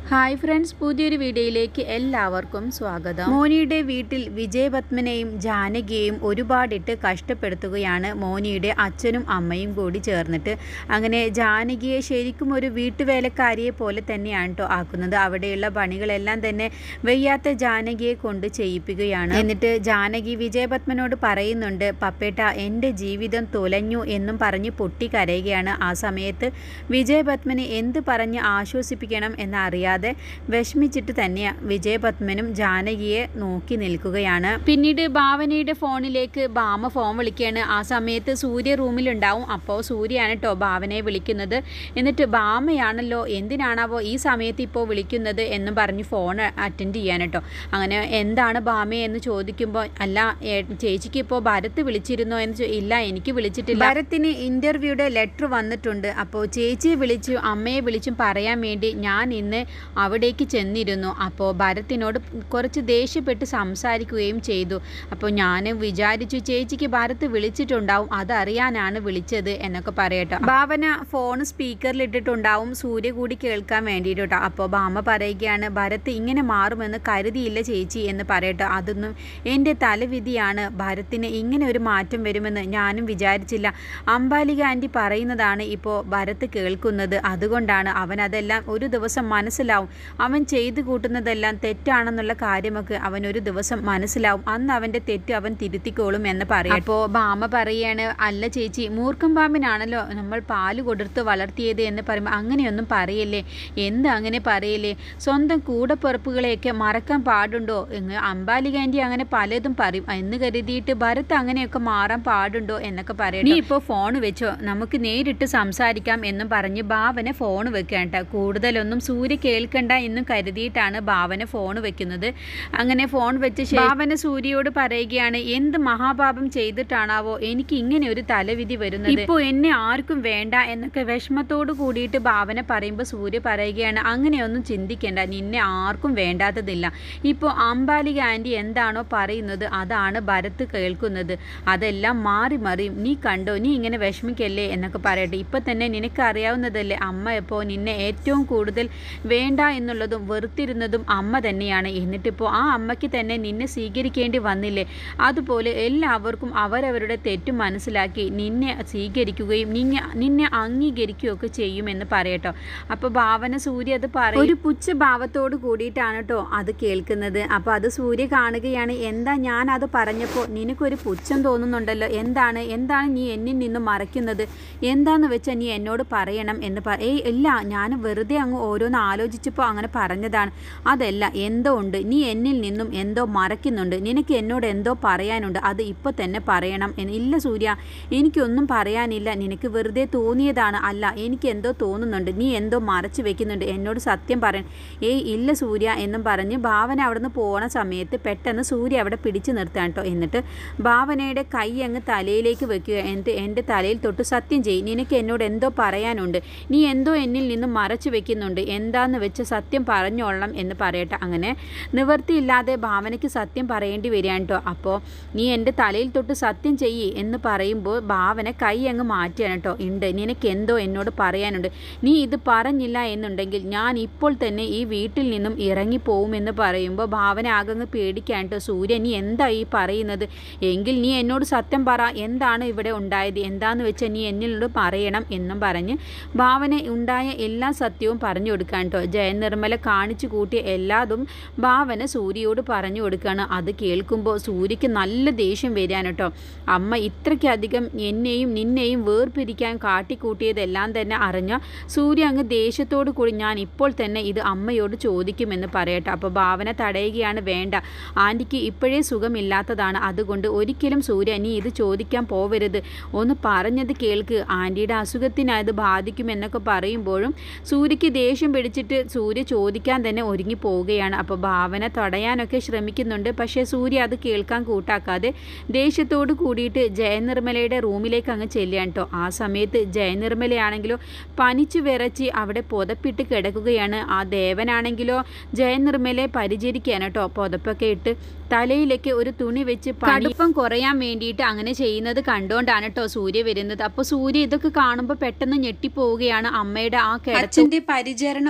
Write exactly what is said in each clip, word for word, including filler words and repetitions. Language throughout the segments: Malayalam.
ഹായ് ഫ്രണ്ട്സ്, പുതിയൊരു വീഡിയോയിലേക്ക് എല്ലാവർക്കും സ്വാഗതം. മോനിയുടെ വീട്ടിൽ വിജയപത്മനെയും ജാനകിയെയും ഒരുപാടിട്ട് കഷ്ടപ്പെടുത്തുകയാണ് മോനിയുടെ അച്ഛനും അമ്മയും കൂടി ചേർന്നിട്ട്. അങ്ങനെ ജാനകിയെ ശരിക്കും ഒരു വീട്ടുവേലക്കാരിയെ പോലെ തന്നെയാണ് കേട്ടോ ആക്കുന്നത്. അവിടെയുള്ള പണികളെല്ലാം തന്നെ വയ്യാത്ത ജാനകിയെ കൊണ്ട് ചെയ്യിപ്പിക്കുകയാണ്. എന്നിട്ട് ജാനകി വിജയപത്മനോട് പറയുന്നുണ്ട്, പപ്പേട്ട എൻ്റെ ജീവിതം തുലഞ്ഞു എന്നും പറഞ്ഞ് പൊട്ടിക്കരയുകയാണ്. ആ സമയത്ത് വിജയപത്മനെ എന്ത് പറഞ്ഞ് ആശ്വസിപ്പിക്കണം എന്നറിയാതെ വിഷമിച്ചിട്ട് തന്നെ വിജയപത്മനും ജാനകിയെ നോക്കി നിൽക്കുകയാണ്. പിന്നീട് ഭാവനയുടെ ഫോണിലേക്ക് ഭാമ ഫോൺ വിളിക്കുകയാണ്. ആ സമയത്ത് സൂര്യ റൂമിലുണ്ടാവും. അപ്പോൾ സൂര്യയാണ് കേട്ടോ ഭാവനയെ വിളിക്കുന്നത്. എന്നിട്ട് ഭാമയാണല്ലോ, എന്തിനാണാവോ ഈ സമയത്ത് ഇപ്പോൾ വിളിക്കുന്നത് എന്ന് പറഞ്ഞ് ഫോൺ അറ്റൻഡ് ചെയ്യാൻ കേട്ടോ. അങ്ങനെ എന്താണ് ഭാമയെ എന്ന് ചോദിക്കുമ്പോൾ, അല്ല ചേച്ചിക്ക് ഇപ്പോൾ ഭരത് വിളിച്ചിരുന്നോ എന്ന്. ഇല്ല, എനിക്ക് വിളിച്ചിട്ടില്ല. ഭരത്തിന് ഇൻ്റർവ്യൂയുടെ ലെറ്റർ വന്നിട്ടുണ്ട്. അപ്പോൾ ചേച്ചിയെ വിളിച്ചു അമ്മയെ വിളിച്ചും പറയാൻ വേണ്ടി ഞാൻ ഇന്ന് അവിടേക്ക് ചെന്നിരുന്നു. അപ്പോൾ ഭരത്തിനോട് കുറച്ച് ദേഷ്യപ്പെട്ട് സംസാരിക്കുകയും ചെയ്തു. അപ്പോൾ ഞാൻ വിചാരിച്ചു ചേച്ചിക്ക് ഭരത് വിളിച്ചിട്ടുണ്ടാവും, അതറിയാനാണ് വിളിച്ചത് എന്നൊക്കെ പറയട്ടോ. ഭാവന ഫോൺ സ്പീക്കറിൽ ഇട്ടിട്ടുണ്ടാവും, സൂര്യ കൂടി കേൾക്കാൻ വേണ്ടിയിട്ടോ. അപ്പോൾ ഭാമ പറയുകയാണ്, ഭരത് ഇങ്ങനെ മാറുമെന്ന് കരുതിയില്ല ചേച്ചി എന്ന് പറയട്ടോ. അതൊന്നും എൻ്റെ തലവിധിയാണ്, ഭരത്തിന് ഇങ്ങനെ ഒരു മാറ്റം വരുമെന്ന് ഞാനും വിചാരിച്ചില്ല. അംബാലിക ആൻറ്റി പറയുന്നതാണ് ഇപ്പോൾ ഭരത് കേൾക്കുന്നത്, അതുകൊണ്ടാണ് അവൻ അതെല്ലാം ഒരു ദിവസം മനസ്സിലാവും. അവൻ ചെയ്തു കൂട്ടുന്നതെല്ലാം തെറ്റാണെന്നുള്ള കാര്യമൊക്കെ അവൻ ഒരു ദിവസം മനസ്സിലാവും. അന്ന് അവൻ്റെ തെറ്റ് അവൻ തിരുത്തിക്കോളും എന്ന് പറയും. അപ്പോൾ ഭാമ പറയാണ്, അല്ല ചേച്ചി, മൂർഖം പാമ്പിനാണല്ലോ നമ്മൾ പാല് കൊടുത്ത് വളർത്തിയത് എന്ന് പറയുമ്പോൾ അങ്ങനെയൊന്നും പറയല്ലേ. എന്ത് അങ്ങനെ പറയല്ലേ? സ്വന്തം കൂടപ്പിറപ്പുകളെയൊക്കെ മറക്കാൻ പാടുണ്ടോ? എന്ന് അംബാലിക ആൻറ്റി അങ്ങനെ പലതും പറയും എന്ന് കരുതിയിട്ട് ഭരത് അങ്ങനെയൊക്കെ മാറാൻ പാടുണ്ടോ എന്നൊക്കെ പറയും. നീ ഇപ്പോൾ ഫോൺ വെച്ചോ, നമുക്ക് നേരിട്ട് സംസാരിക്കാം എന്നും പറഞ്ഞ് ഭാവന ഫോൺ വെക്കേണ്ട. കൂടുതലൊന്നും സൂര്യ കേൾക്കണ്ട എന്നും കരുതിയിട്ടാണ് ഭാവന ഫോൺ വെക്കുന്നത്. അങ്ങനെ ഫോൺ വെച്ച് ഭാവന സൂര്യയോട് പറയുകയാണ്, എന്ത് മഹാപാപം ചെയ്തിട്ടാണാവോ എനിക്ക് ഇങ്ങനെ ഒരു തലവിധി വരുന്നത്, ഇപ്പോൾ എന്നെ ആർക്കും വേണ്ട എന്നൊക്കെ വിഷമത്തോട് കൂടിയിട്ട് ഭാവന പറയുമ്പോൾ സൂര്യ പറയുകയാണ്, അങ്ങനെയൊന്നും ചിന്തിക്കേണ്ട, നിന്നെ ആർക്കും വേണ്ടാത്തതില്ല. ഇപ്പോൾ അംബാലിക ആൻറ്റി എന്താണോ പറയുന്നത് അതാണ് ഭരത് കേൾക്കുന്നത്, അതെല്ലാം മാറി മറിയും. നീ കണ്ടോ, നീ ഇങ്ങനെ വിഷമിക്കല്ലേ എന്നൊക്കെ പറയട്ടെ. ഇപ്പം തന്നെ നിനക്ക് അറിയാവുന്നതല്ലേ അമ്മ എപ്പോൾ നിന്നെ ഏറ്റവും കൂടുതൽ വേണ്ട എന്നുള്ളതും വെറുത്തിരുന്നതും അമ്മ തന്നെയാണ്. എന്നിട്ടിപ്പോൾ ആ അമ്മയ്ക്ക് തന്നെ നിന്നെ സ്വീകരിക്കേണ്ടി വന്നില്ലേ? അതുപോലെ എല്ലാവർക്കും അവരവരുടെ തെറ്റ് മനസ്സിലാക്കി നിന്നെ സ്വീകരിക്കുകയും നിന്നെ നിന്നെ അംഗീകരിക്കുകയൊക്കെ ചെയ്യുമെന്ന് പറയട്ടോ. അപ്പോൾ ഭാവന സൂര്യ അത് പറയും, ഒരു പുച്ഛ ഭാവത്തോട് കൂടിയിട്ടാണ് കേട്ടോ അത് കേൾക്കുന്നത്. അപ്പോൾ അത് സൂര്യ കാണുകയാണ്. എന്താ ഞാൻ അത് പറഞ്ഞപ്പോൾ നിനക്കൊരു പുച്ഛം തോന്നുന്നുണ്ടല്ലോ, എന്താണ് എന്താണ് നീ എന്നിൽ നിന്നും മറയ്ക്കുന്നത്? എന്താന്ന് വെച്ചാൽ നീ എന്നോട് പറയണം എന്ന് പറ. ഏയ് ഇല്ല, ഞാൻ വെറുതെ അങ്ങ് ഓരോന്ന് ആലോചിച്ചപ്പോൾ അങ്ങനെ പറഞ്ഞതാണ്. അതല്ല, എന്തോ ഉണ്ട്, നീ എന്നിൽ നിന്നും എന്തോ മറയ്ക്കുന്നുണ്ട്, നിനക്ക് എന്നോട് എന്തോ പറയാനുണ്ട്, അത് ഇപ്പോൾ തന്നെ പറയണം എന്ന്. ഇല്ല സൂര്യ, എനിക്കൊന്നും പറയാനില്ല, നിനക്ക് വെറുതെ തോന്നിയതാണ്. അല്ല, എനിക്ക് എന്തോ തോന്നുന്നുണ്ട്, നീ എന്തോ മറച്ചു വെക്കുന്നുണ്ട്, എന്നോട് സത്യം പറയണം. ഏയ് ഇല്ല സൂര്യ എന്നും പറഞ്ഞ് ഭാവന അവിടെ നിന്ന് പോണ സമയത്ത് പെട്ടെന്ന് സൂര്യ അവിടെ പിടിച്ചു നിർത്താൻ കേട്ടോ. എന്നിട്ട് ഭാവനയുടെ കൈ അങ്ങ് തലയിലേക്ക് വെക്കുക. എന്നിട്ട് എൻ്റെ തലയിൽ തൊട്ട് സത്യം ചെയ്യും, നിനക്ക് എന്നോട് എന്തോ പറയാനുണ്ട്, നീ എന്തോ എന്നിൽ നിന്നും മറച്ചു വെക്കുന്നുണ്ട്, എന്താന്ന് വെച്ച് സത്യം പറഞ്ഞോളണം എന്ന് പറയട്ടെ. അങ്ങനെ നിവൃത്തിയില്ലാതെ ഭാവനയ്ക്ക് സത്യം പറയേണ്ടി വരികയാണ് കേട്ടോ. അപ്പോൾ നീ എൻ്റെ തലയിൽ തൊട്ട് സത്യം ചെയ്യ് എന്ന് പറയുമ്പോൾ ഭാവന കൈ അങ്ങ് മാറ്റിയാണ് കേട്ടോ. ഉണ്ട്, നിനക്ക് എന്തോ എന്നോട് പറയാനുണ്ട്, നീ ഇത് പറഞ്ഞില്ല എന്നുണ്ടെങ്കിൽ ഞാൻ ഇപ്പോൾ തന്നെ ഈ വീട്ടിൽ നിന്നും ഇറങ്ങിപ്പോവുമെന്ന് പറയുമ്പോൾ ഭാവന ആകങ്ങ് പേടിക്കാൻ കേട്ടോ. സൂര്യ, നീ എന്താ ഈ പറയുന്നത്? എങ്കിൽ നീ എന്നോട് സത്യം പറ, എന്താണ് ഇവിടെ ഉണ്ടായത്, എന്താന്ന് വെച്ചാൽ നീ എന്നോട് പറയണം എന്നും പറഞ്ഞ് ഭാവന ഉണ്ടായ എല്ലാ സത്യവും പറഞ്ഞു കൊടുക്കാൻ കേട്ടോ. ജയനിർമ്മല കാണിച്ചു കൂട്ടിയ എല്ലാതും ഭാവന സൂര്യയോട് പറഞ്ഞു കൊടുക്കുകയാണ്. അത് കേൾക്കുമ്പോൾ സൂര്യക്ക് നല്ല ദേഷ്യം വരാൻ കേട്ടോ. അമ്മ ഇത്രയ്ക്കധികം എന്നെയും നിന്നെയും വേർപിരിക്കാൻ കാട്ടിക്കൂട്ടിയതെല്ലാം തന്നെ അറിഞ്ഞ സൂര്യ അങ്ങ് ദേഷ്യത്തോടു കൂടി ഞാൻ ഇപ്പോൾ തന്നെ ഇത് അമ്മയോട് ചോദിക്കുമെന്ന് പറയട്ടെ. അപ്പോൾ ഭാവന തടയുകയാണ്, വേണ്ട, ആൻറ്റിക്ക് ഇപ്പോഴേ സുഖമില്ലാത്തതാണ്, അതുകൊണ്ട് ഒരിക്കലും സൂര്യ നീ ഇത് ചോദിക്കാൻ പോവരുത്, ഒന്ന് പറഞ്ഞത് കേൾക്ക്, ആൻറ്റിയുടെ അസുഖത്തിന് അത് ബാധിക്കുമെന്നൊക്കെ പറയുമ്പോഴും സൂര്യക്ക് ദേഷ്യം പിടിച്ചിട്ട് സൂര്യ ചോദിക്കാൻ തന്നെ ഒരുങ്ങി പോവുകയാണ്. അപ്പോൾ ഭാവന തടയാനൊക്കെ ശ്രമിക്കുന്നുണ്ട്. പക്ഷേ സൂര്യ അത് കേൾക്കാൻ കൂട്ടാക്കാതെ ദേഷ്യത്തോട് കൂടിയിട്ട് ജയനിർമ്മലയുടെ റൂമിലേക്ക് അങ്ങ് ചെല്ലുകയാണ് കേട്ടോ. ആ സമയത്ത് ജയനിർമ്മലയാണെങ്കിലോ പനിച്ചു വിറച്ച് അവിടെ പുതപ്പിട്ട് കിടക്കുകയാണ്. ആ ദേവനാണെങ്കിലോ ജയനിർമ്മലയെ പരിചരിക്കുകയാണ് കേട്ടോ. പുതപ്പൊക്കെ ഇട്ട് തലയിലേക്ക് ഒരു തുണി വെച്ച് കടുപ്പം കുറയാൻ വേണ്ടിയിട്ട് അങ്ങനെ ചെയ്യുന്നത് കണ്ടുകൊണ്ടാണ് കേട്ടോ സൂര്യ വരുന്നത്. അപ്പോൾ സൂര്യ ഇതൊക്കെ കാണുമ്പോൾ പെട്ടെന്ന് ഞെട്ടിപ്പോവുകയാണ്. അമ്മയുടെ ആ കിടച്ചിൻ്റെ പരിചരണമൊക്കെ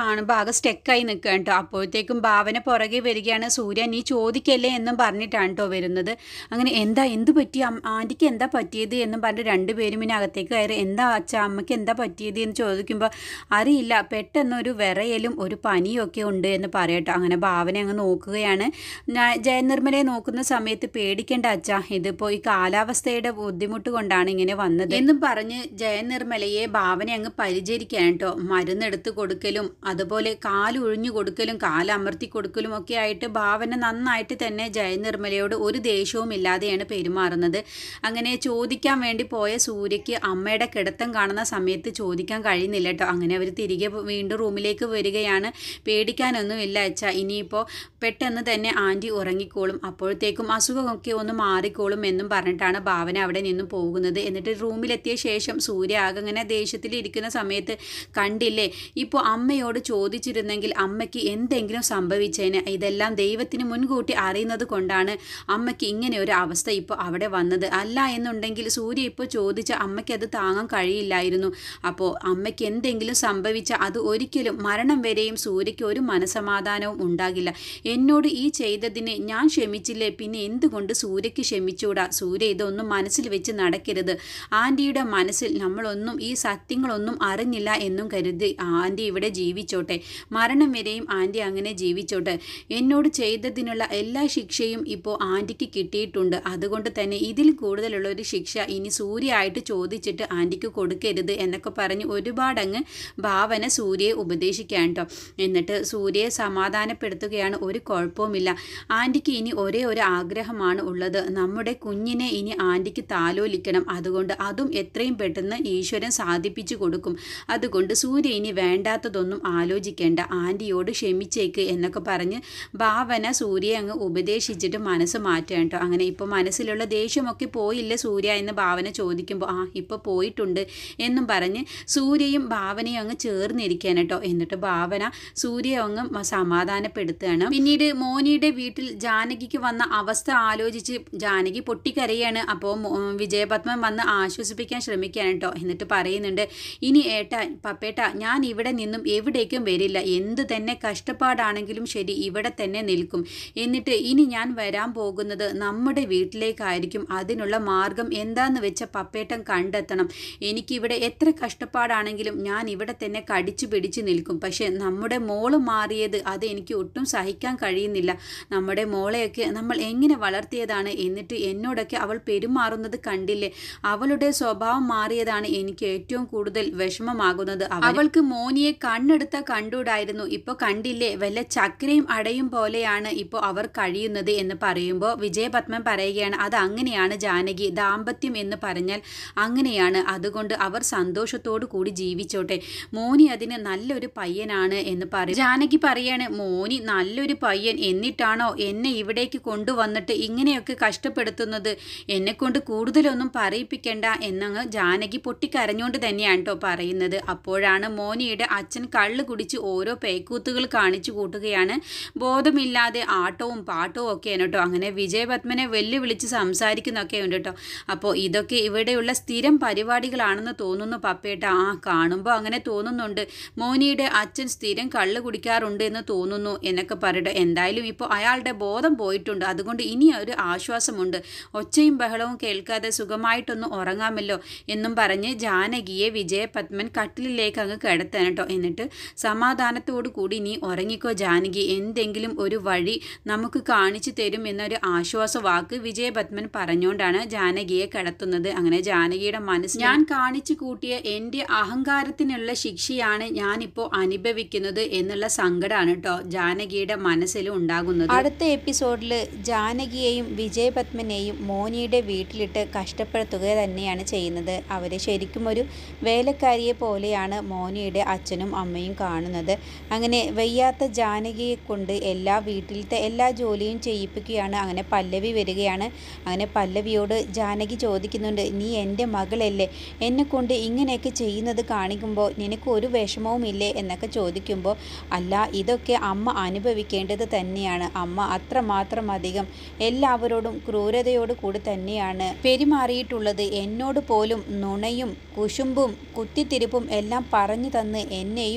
കാണുമ്പോൾ ആകെ സ്റ്റെക്കായി നിൽക്കുക കേട്ടോ. അപ്പോഴത്തേക്കും ഭാവന പുറകെ വരികയാണ്. സൂര്യ നീ ചോദിക്കല്ലേ എന്നും പറഞ്ഞിട്ടാണ് കേട്ടോ വരുന്നത്. അങ്ങനെ എന്താ എന്ത് പറ്റി ആൻറ്റിക്ക് എന്താ പറ്റിയത് എന്നും പറഞ്ഞിട്ട് രണ്ടുപേരും ഇനി അകത്തേക്ക് കയറി എന്താ അച്ഛ അമ്മയ്ക്ക് എന്താ പറ്റിയത് എന്ന് ചോദിക്കുമ്പോൾ അറിയില്ല, പെട്ടെന്നൊരു വിറയലും ഒരു പനിയും ഒക്കെ ഉണ്ട് എന്ന് പറയട്ടോ. അങ്ങനെ ഭാവന അങ്ങ് നോക്കുകയാണ്. ജയനിർമ്മലയെ നോക്കുന്ന സമയത്ത് പേടിക്കേണ്ട അച്ഛ, ഇതിപ്പോൾ ഈ കാലാവസ്ഥയുടെ ബുദ്ധിമുട്ട് കൊണ്ടാണ് ഇങ്ങനെ വന്നത് എന്നും പറഞ്ഞ് ജയനിർമ്മലയെ ഭാവന അങ്ങ് പരിചരിക്കാൻ കേട്ടോ. മരുന്നെടുത്ത് കൊടുക്കലും അതുപോലെ കാലൊഴിഞ്ഞു കൊടുക്കലും കാലമർത്തി കൊടുക്കലും ഒക്കെ ആയിട്ട് ഭാവന നന്നായിട്ട് തന്നെ ജയനിർമ്മലയോട് ഒരു ദേഷ്യവും ഇല്ലാതെയാണ് പെരുമാറുന്നത്. അങ്ങനെ ചോദിക്കാൻ വേണ്ടി പോയ സൂര്യയ്ക്ക് അമ്മയുടെ കിടത്തം കാണുന്ന സമയത്ത് ചോദിക്കാൻ കഴിയുന്നില്ല കേട്ടോ. അങ്ങനെ അവർ തിരികെ വീണ്ടും റൂമിലേക്ക് വരികയാണ്. പേടിക്കാനൊന്നുമില്ല അച്ഛ, ഇനിയിപ്പോൾ പെട്ടെന്ന് തന്നെ ആൻറ്റി ഉറങ്ങിക്കോളും, അപ്പോഴത്തേക്കും അസുഖമൊക്കെ ഒന്ന് മാറിക്കോളും എന്നും പറഞ്ഞിട്ടാണ് ഭാവന അവിടെ നിന്നും പോകുന്നത്. എന്നിട്ട് റൂമിലെത്തിയ ശേഷം സൂര്യ ആകെ അങ്ങനെ ദേഷ്യത്തിലിരിക്കുന്ന സമയത്ത് കണ്ടില്ലേ, ഇപ്പോൾ അമ്മയോട് ചോദിച്ചിരുന്നെങ്കിൽ അമ്മയ്ക്ക് എന്തെങ്കിലും സംഭവിച്ചേനെ. ഇതെല്ലാം ദൈവത്തിന് മുൻകൂട്ടി അറിയുന്നത് കൊണ്ടാണ് അമ്മയ്ക്ക് ഇങ്ങനെ ഒരു അവസ്ഥ ഇപ്പോൾ അവിടെ വന്നത്. അല്ല എന്നുണ്ടെങ്കിൽ സൂര്യ ഇപ്പോൾ ചോദിച്ച അമ്മയ്ക്ക് അത് താങ്ങാൻ കഴിയില്ലായിരുന്നു. അപ്പോൾ അമ്മയ്ക്ക് എന്തെങ്കിലും സംഭവിച്ച അത് ഒരിക്കലും മരണം വരെയും സൂര്യയ്ക്ക് ഒരു മനസമാധാനവും ഉണ്ടാകില്ല. എന്നോട് ഈ ചെയ്തതിന് ഞാൻ ക്ഷമിച്ചില്ലേ, പിന്നെ എന്തുകൊണ്ട് സൂര്യയ്ക്ക് ക്ഷമിച്ചൂടാ? സൂര്യ ഇതൊന്നും മനസ്സിൽ വെച്ച് നടക്കരുത്. ആൻറ്റിയുടെ മനസ്സിൽ നമ്മളൊന്നും ഈ സത്യങ്ങളൊന്നും അറിഞ്ഞില്ല എന്നും കരുതി ആൻറ്റി ഇവിടെ ജീവിച്ചോട്ടെ, മരണം വരെയും ആൻറ്റി അങ്ങനെ ജീവിച്ചോട്ടെ. എന്നോട് ചെയ്തതിനുള്ള എല്ലാ ശിക്ഷയും ഇപ്പോൾ ആൻറ്റിക്ക് കിട്ടിയിട്ടുണ്ട്. അതുകൊണ്ട് തന്നെ ഇതിൽ കൂടുതലുള്ള ഒരു ശിക്ഷ ഇനി സൂര്യ ആയിട്ട് ചോദിച്ചിട്ട് ആൻറ്റിക്ക് കൊടുക്കരുത് എന്നൊക്കെ പറഞ്ഞ് ഒരുപാടങ്ങ് ഭാവന സൂര്യയെ ഉപദേശിക്കാൻ കേട്ടോ. എന്നിട്ട് സൂര്യയെ സമാധാനപ്പെടുത്തുകയാണ്. ഒരു കുഴപ്പവുമില്ല, ആൻറ്റിക്ക് ഇനി ഒരേ ഒരു ആഗ്രഹമാണ് ഉള്ളത്, നമ്മുടെ കുഞ്ഞിനെ ഇനി ആൻറ്റിക്ക് താലോലിക്കണം. അതുകൊണ്ട് അതും എത്രയും പെട്ടെന്ന് ഈശ്വരൻ സാധിപ്പിച്ചു കൊടുക്കും. അതുകൊണ്ട് സൂര്യ ഇനി വേണ്ടാത്തതൊന്നും ആലോചിക്കേണ്ട, ആൻറ്റിയോട് ക്ഷമിച്ചേക്ക് എന്നൊക്കെ പറഞ്ഞ് ഭാവന സൂര്യയെ അങ്ങ് ഉപദേശിച്ചിട്ട് മനസ്സ് മാറ്റുക കേട്ടോ. അങ്ങനെ ഇപ്പോൾ മനസ്സിലുള്ള ദേഷ്യമൊക്കെ പോയില്ലേ സൂര്യ എന്ന് ഭാവന ചോദിക്കുമ്പോൾ ആ ഇപ്പോൾ പോയിട്ടുണ്ട് എന്നും പറഞ്ഞ് സൂര്യയും ഭാവനയും അങ്ങ് ചേർന്നിരിക്കാൻ കേട്ടോ. എന്നിട്ട് ഭാവന സൂര്യയെ അങ്ങ് സമാധാനപ്പെടുത്തുകയാണ്. പിന്നീട് മോനിയുടെ വീട്ടിൽ ജാനകിക്ക് വന്ന അവസ്ഥ ആലോചിച്ച് ജാനകി പൊട്ടിക്കരയാണ്. അപ്പോൾ വിജയപത്മൻ വന്ന് ആശ്വസിപ്പിക്കാൻ ശ്രമിക്കാൻ കേട്ടോ. എന്നിട്ട് പറയുന്നുണ്ട്, ഇനി ഏട്ടാ പപ്പേട്ട ഞാൻ ഇവിടെ നിന്നും എവിടേക്കും വരില്ല, എന്ത് തന്നെ കഷ്ടപ്പാടാണെങ്കിലും ശരി ഇവിടെ തന്നെ നിൽക്കും. എന്നിട്ട് ഇനി ഞാൻ വരാൻ പോകുന്നത് നമ്മുടെ വീട്ടിലേക്കായിരിക്കും. അതിനുള്ള മാർഗം എന്താന്ന് വെച്ച പപ്പേട്ടൻ കണ്ടെത്തണം. എനിക്കിവിടെ എത്ര കഷ്ടപ്പാടാണെങ്കിലും ഞാൻ ഇവിടെ തന്നെ കടിച്ചു പിടിച്ച് നിൽക്കും. പക്ഷെ നമ്മുടെ മോള് മാറിയത് അത് എനിക്ക് ഒട്ടും സഹിക്കാൻ കഴിയുന്നില്ല. നമ്മുടെ മോളെയൊക്കെ നമ്മൾ എങ്ങനെ വളർത്തിയതാണ്, എന്നിട്ട് എന്നോടൊക്കെ അവൾ പെരുമാറുന്നത് കണ്ടില്ലേ, അവളുടെ സ്വഭാവം മാറിയതാണ് എനിക്ക് ഏറ്റവും കൂടുതൽ വിഷമമാകുന്നത്. അവൾക്ക് മോനിയെ കണ്ണെടുത്ത കണ്ടൂടായിരുന്നു, ഇപ്പോൾ കണ്ടില്ലേ വല്ല ചക്രയും അടയും പോലെയാണ് ഇപ്പോൾ അവർ കഴിയുന്നത് എന്ന് പറയുമ്പോൾ വിജയപത്മൻ പറയുകയാണ്, അത് അങ്ങനെയാണ് ജാനകി, ദാമ്പത്യം എന്ന് പറഞ്ഞാൽ അങ്ങനെയാണ്. അതുകൊണ്ട് അവർ സന്തോഷത്തോടു കൂടി ജീവിച്ചോട്ടെ, മോനി അതിന് നല്ലൊരു പയ്യനാണ് എന്ന് പറയും. ജാനകി പറയാണ്, മോനി നല്ലൊരു പയ്യൻ എന്നിട്ടാണോ എന്നെ ഇവിടേക്ക് കൊണ്ടുവന്നിട്ട് ഇങ്ങനെയൊക്കെ കഷ്ടപ്പെടുത്തുന്നത്, എന്നെ കൊണ്ട് കൂടുതലൊന്നും പറയിപ്പിക്കേണ്ട എന്നങ്ങ് ജാനകി പൊട്ടിക്കരഞ്ഞുകൊണ്ട് തന്നെയാണ് കേട്ടോ പറയുന്നത്. അപ്പോഴാണ് മോനിയുടെ അച്ഛൻ കള്ള് കുടിച്ച് ഓരോ പേക്കൂത്തുകൾ കാണിച്ചു കൂട്ടുകയാണ്. ബോധമില്ലാതെ ആട്ടവും പാട്ടവും ഒക്കെയാണ് കേട്ടോ. അങ്ങനെ വിജയപത്മനെ വെല്ലുവിളിച്ച് സംസാരിക്കുന്നൊക്കെ ഉണ്ട് കേട്ടോ. അപ്പോൾ ഇതൊക്കെ ഇവിടെയുള്ള സ്ഥിരം പരിപാടികളാണെന്ന് തോന്നുന്നു പപ്പേട്ട. ആ കാണുമ്പോൾ അങ്ങനെ തോന്നുന്നുണ്ട്, മോനിയുടെ അച്ഛൻ സ്ഥിരം കള്ള് കുടിക്കാറുണ്ട് എന്ന് തോന്നുന്നു എന്നൊക്കെ പറയട്ടെ. എന്തായാലും ഇപ്പോൾ അയാളുടെ ബോധം പോയിട്ടുണ്ട്, അതുകൊണ്ട് ഇനി ഒരു ആശ്വാസമുണ്ട്, ഒച്ചയും ബഹളവും കേൾക്കാതെ സുഖമായിട്ടൊന്ന് ഉറങ്ങാമല്ലോ എന്നും പറഞ്ഞ് ജാനകിയെ വിജയപത്മൻ കട്ടിലിലേക്ക് അങ്ങ് കിടത്താൻ കേട്ടോ. എന്നിട്ട് സമാധാനത്തോടു കൂടി നീ ഉറങ്ങിക്കോ ജാനകി, എന്തെങ്കിലും ഒരു വഴി നമുക്ക് കാണിച്ചു തരും എന്നൊരു ആശ്വാസ വാക്ക് വിജയപത്മൻ പറഞ്ഞുകൊണ്ടാണ് ജാനകിയെ കിടത്തുന്നത്. അങ്ങനെ ജാനകിയുടെ മനസ്സ്, ഞാൻ കാണിച്ചു കൂട്ടിയ എൻ്റെ അഹങ്കാരത്തിനുള്ള ശിക്ഷയാണ് ഞാനിപ്പോൾ അനുഭവിക്കുന്നത് എന്നുള്ള സങ്കടമാണ് കേട്ടോ ജാനകിയുടെ മനസ്സിലും ഉണ്ടാകുന്നത്. അടുത്ത എപ്പിസോഡിൽ ജാനകിയെയും വിജയപത്മനെയും മോനിയുടെ വീട്ടിലിട്ട് കഷ്ടപ്പെടുത്തുക തന്നെയാണ് ചെയ്യുന്നത്. അവരെ ശരിക്കും ഒരു വേലക്കാരിയെ പോലെയാണ് മോനിയുടെ അച്ഛനും അമ്മയും കാണുന്നത്. അങ്ങനെ വയ്യാത്ത ജാനകിയെ കൊണ്ട് എല്ലാ വീട്ടിലത്തെ എല്ലാ ജോലിയും ചെയ്യിപ്പിക്കുകയാണ്. അങ്ങനെ പല്ലവി വരികയാണ്. അങ്ങനെ പല്ലവിയോട് ജാനകി ചോദിക്കുന്നുണ്ട്, നീ എൻ്റെ മകളല്ലേ, എന്നെ കൊണ്ട് ഇങ്ങനെയൊക്കെ ചെയ്യുന്നത് കാണിക്കുമ്പോൾ നിനക്ക് ഒരു വിഷമവും ഇല്ലേ എന്നൊക്കെ ചോദിക്കുമ്പോൾ, അല്ല ഇതൊക്കെ അമ്മ അനുഭവിക്കേണ്ടത് തന്നെയാണ്, അമ്മ അത്രമാത്രം അധികം എല്ലാവരോടും ക്രൂരതയോട് കൂടി തന്നെയാണ് പെരുമാറിയിട്ടുള്ളത്, എന്നോട് പോലും നുണയും കുശുമ്പും കുത്തിത്തിരിപ്പും എല്ലാം പറഞ്ഞു തന്ന് എന്നെയും ഇത്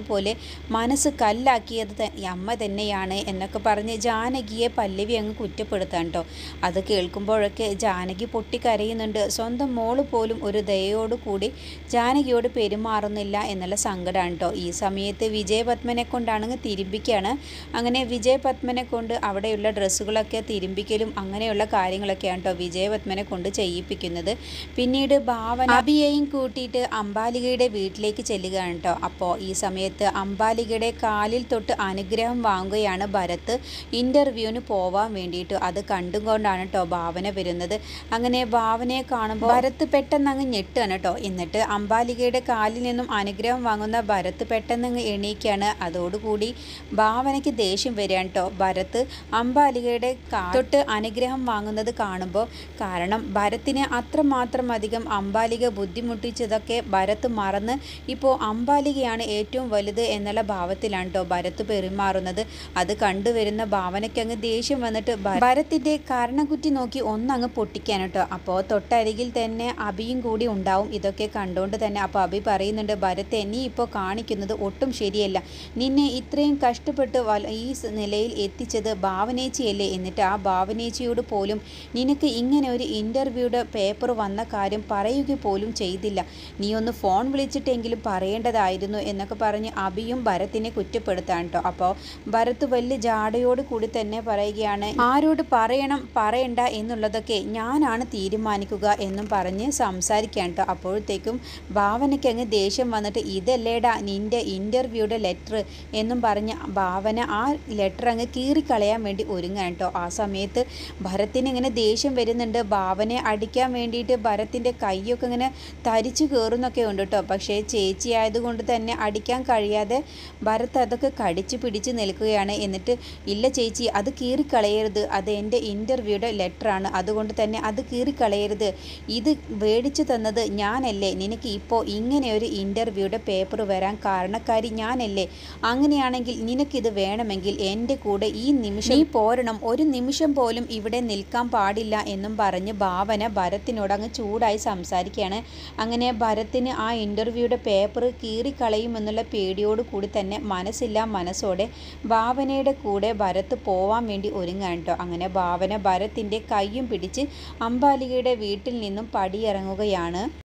പോലെ മനസ്സ് കല്ലാക്കിയത് അമ്മ തന്നെയാണ് എന്നൊക്കെ പറഞ്ഞ് ജാനകിയെ പല്ലവി അങ്ങ് കുറ്റപ്പെടുത്താൻ കേട്ടോ. അത് കേൾക്കുമ്പോഴൊക്കെ ജാനകി പൊട്ടിക്കരയുന്നുണ്ട്. സ്വന്തം മോള് പോലും ഒരു ദയയോടു കൂടി ജാനകിയോട് പെരുമാറുന്നില്ല എന്നുള്ള സങ്കടമാണ് കേട്ടോ. ഈ സമയത്ത് വിജയപത്മനെ കൊണ്ടാണെങ്കിൽ തിരുമ്പിക്കുകയാണ്. അങ്ങനെ വിജയപത്മനെ കൊണ്ട് അവിടെയുള്ള ഡ്രസ്സുകളൊക്കെ തിരുമ്പിക്കലും അങ്ങനെയുള്ള കാര്യങ്ങളൊക്കെയാണ് കേട്ടോ വിജയപത്മനെ കൊണ്ട് ചെയ്യിപ്പിക്കുന്നത്. പിന്നീട് ഭാവന അഭിയെയും കൂട്ടിയിട്ട് അംബാലികയുടെ വീട്ടിലേക്ക് ചെല്ലുകയാണ് കേട്ടോ. അപ്പോൾ ഈ സമയത്ത് അംബാലികയുടെ കാലിൽ തൊട്ട് അനുഗ്രഹം വാങ്ങുകയാണ് ഭരത് ഇൻ്റർവ്യൂവിന് പോവാൻ വേണ്ടിയിട്ട്. അത് കണ്ടുകൊണ്ടാണ് കേട്ടോ ഭാവന വരുന്നത്. അങ്ങനെ ഭാവനയെ കാണുമ്പോൾ ഭരത് പെട്ടെന്ന് അങ്ങ് ഞെട്ടാണ് കേട്ടോ. എന്നിട്ട് അംബാലികയുടെ കാലിൽ നിന്നും അനുഗ്രഹം വാങ്ങുന്ന ഭരത് പെട്ടെന്ന് അങ്ങ് എണീക്കുകയാണ്. അതോടുകൂടി ഭാവനയ്ക്ക് ദേഷ്യം വരികയാണ് കേട്ടോ. ഭരത് അംബാലികയുടെ തൊട്ട് അനുഗ്രഹം വാങ്ങുന്നത് കാണുമ്പോൾ, കാരണം ഭരത്തിനെ അത്രമാത്രം അധികം അംബാലിക ബുദ്ധിമുട്ടിച്ചതൊക്കെ ഭരത് മറന്ന് ഇപ്പോൾ അംബാലികയാണ് ഏറ്റവും വലുത് എന്നുള്ള ഭാവത്തിലാണ് കേട്ടോ ഭരത് പെരുമാറുന്നത്. അത് കണ്ടുവരുന്ന ഭാവനയ്ക്ക് അങ്ങ് ദേഷ്യം വന്നിട്ട് ഭരത്തിൻ്റെ കർണക്കുറ്റി നോക്കി ഒന്നങ്ങ് പൊട്ടിക്കാൻ കേട്ടോ. അപ്പോൾ തൊട്ടരികിൽ തന്നെ അഭിയും കൂടി ഉണ്ടാവും. ഇതൊക്കെ കണ്ടുകൊണ്ട് തന്നെ അപ്പോൾ അഭി പറയുന്നുണ്ട്, ഭരത്തെ നീ ഇപ്പോൾ കാണിക്കുന്നത് ഒട്ടും ശരിയല്ല. നിന്നെ ഇത്രയും കഷ്ടപ്പെട്ട് ഈ നിലയിൽ എത്തിച്ചത് ഭാവനേച്ചിയല്ലേ? എന്നിട്ട് ആ ഭാവനേച്ചിയോട് പോലും നിനക്ക് ഇങ്ങനെ ഒരു ഇൻ്റർവ്യൂയുടെ പേപ്പർ വന്ന കാര്യം പറയുക പോലും ചെയ്തില്ല. നീ ഒന്ന് ഫോൺ വിളിച്ചിട്ടെങ്കിലും പറയേണ്ടതായിരുന്നു എന്നൊക്കെ പറഞ്ഞ് അഭിയും ഭരത്തിനെ കുറ്റപ്പെടുത്താൻ കേട്ടോ. അപ്പോൾ ഭരത് വലിയ ജാടയോട് കൂടി തന്നെ പറയുകയാണ്, ആരോട് പറയണം പറയണ്ട എന്നുള്ളതൊക്കെ ഞാനാണ് തീരുമാനിക്കുക എന്നും പറഞ്ഞ് സംസാരിക്കാൻ കേട്ടോ. അപ്പോഴത്തേക്കും ഭാവനയ്ക്ക് അങ്ങ് ദേഷ്യം വന്നിട്ട്, ഇതല്ലേടാ നിൻ്റെ ഇൻ്റർവ്യൂയുടെ ലെറ്റർ എന്നും പറഞ്ഞ് ഭാവന ആ ലെറ്റർ അങ്ങ് കീറിക്കളയാൻ വേണ്ടി ഒരുങ്ങാൻ കേട്ടോ. ആ സമയത്ത് ഭരത്തിന് ഇങ്ങനെ ദേഷ്യം വരുന്നുണ്ട്. ഭാവനയെ അടിക്കാൻ വേണ്ടിയിട്ട് ഭരത്തിൻ്റെ കൈയൊക്കെ ഇങ്ങനെ തരിച്ചു കയറുന്നൊക്കെ ഉണ്ട് കേട്ടോ. പക്ഷേ ചേച്ചി ആയതുകൊണ്ട് തന്നെ അടിക്കാൻ കഴിയാതെ ഭരത് അതൊക്കെ കടിച്ചു പിടിച്ച് നിൽക്കുകയാണ്. എന്നിട്ട്, ഇല്ല ചേച്ചി, അത് കീറിക്കളയരുത്, അത് എൻ്റെ ഇൻ്റർവ്യൂയുടെ ലെറ്ററാണ്, അതുകൊണ്ട് തന്നെ അത് കീറിക്കളയരുത്. ഇത് മേടിച്ചു തന്നത് ഞാനല്ലേ? നിനക്ക് ഇപ്പോൾ ഇങ്ങനെ ഒരു ഇൻ്റർവ്യൂയുടെ പേപ്പർ വരാൻ കാരണക്കാരി ഞാനല്ലേ? അങ്ങനെയാണെങ്കിൽ നിനക്കിത് വേണമെങ്കിൽ എൻ്റെ കൂടെ ഈ നിമിഷം നീ പോരണം, ഒരു നിമിഷം പോലും ഇവിടെ നിൽക്കാൻ പാടില്ല എന്നും പറഞ്ഞ് ഭാവന ഭരത്തിനോട് അങ്ങ് ചൂടായി സംസാരിക്കുകയാണ്. അങ്ങനെ ഭരത്തിന് ആ ഇൻ്റർവ്യൂയുടെ പേപ്പർ കീറിക്കളയുമെന്നുള്ള പേടിയോട് കൂടി തന്നെ മനസ്സില്ലാ മനസ്സോടെ ഭാവനയുടെ കൂടെ ഭരത് പോവാൻ വേണ്ടി ഒരുങ്ങാൻ കേട്ടോ. അങ്ങനെ ഭാവന ഭരത്തിൻ്റെ കൈയും പിടിച്ച് അംബാലികയുടെ വീട്ടിൽ നിന്നും പടിയിറങ്ങുകയാണ്.